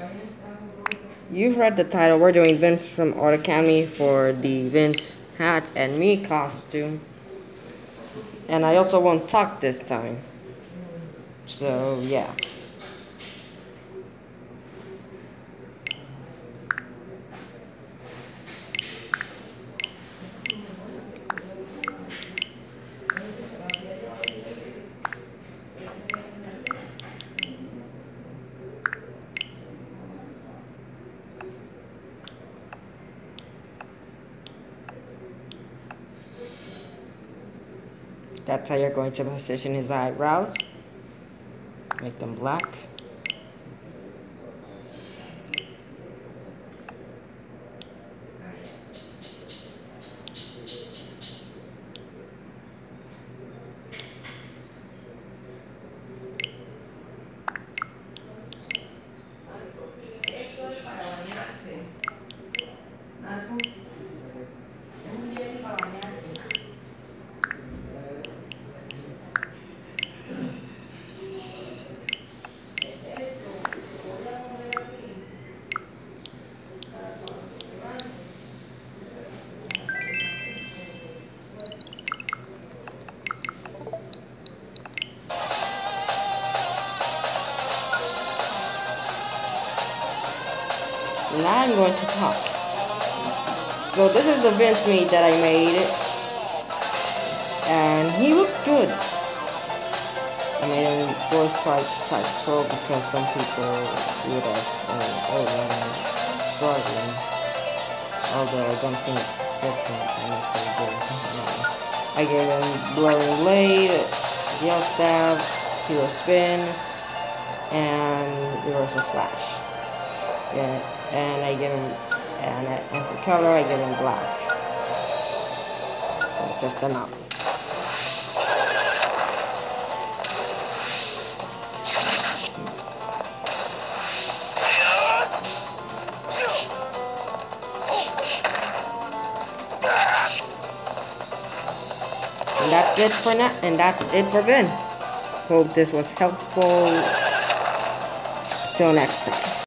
You've read the title. We're doing Vince from Art Academy for the Vince hat and me costume. And I also won't talk this time. So, yeah. That's how you're going to position his eyebrows. Make them black. Now I'm going to talk. So this is the Vince meat that I made, and he looks good. I made him voice type troll because some people see it as I'm struggling. Although I don't think that's anything good. I gave him blurring blade, gel stab, hero spin, and reversal slash. Yeah. And I give him, and for color, I give him black. So just enough. And that's it for now. And that's it for Vince. Hope this was helpful. Till next time.